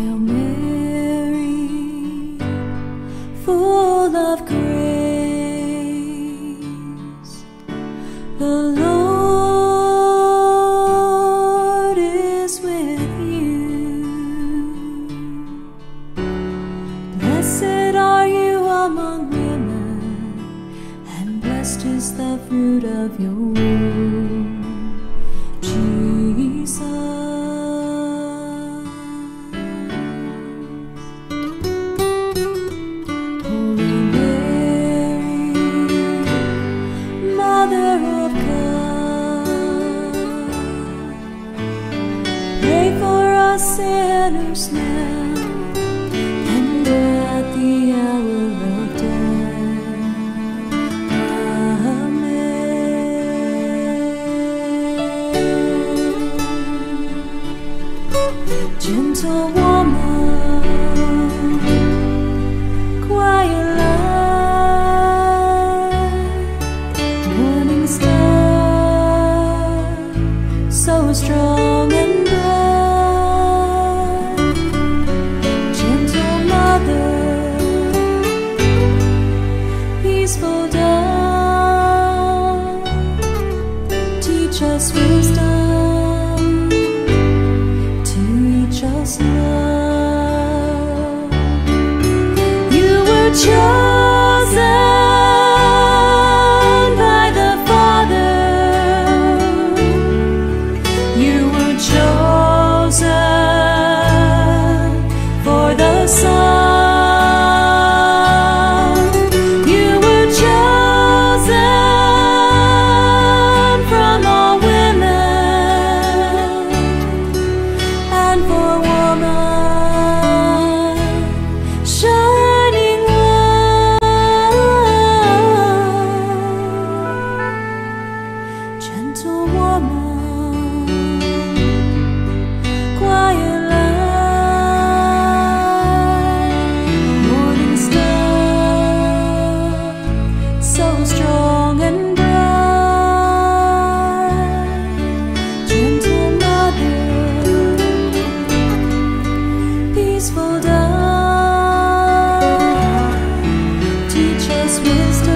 Hail Mary, full of grace, the Lord is with you. Blessed are you among women, and blessed is the fruit of your womb, Jesus. Holy Mary, Mother of God, pray for us sinners now and at the hour of death. Amen. Gentle woman, quiet light, morning star, so strong and bright. Gentle mother, peaceful dove, teach us wisdom, teach us love. You were chosen by the Father. You were chosen for the Son. You were chosen from all women, and for woman, shining light. Gentle woman, quiet light, morning star, so strong and bright. Gentle mother, peaceful dove, teach us wisdom,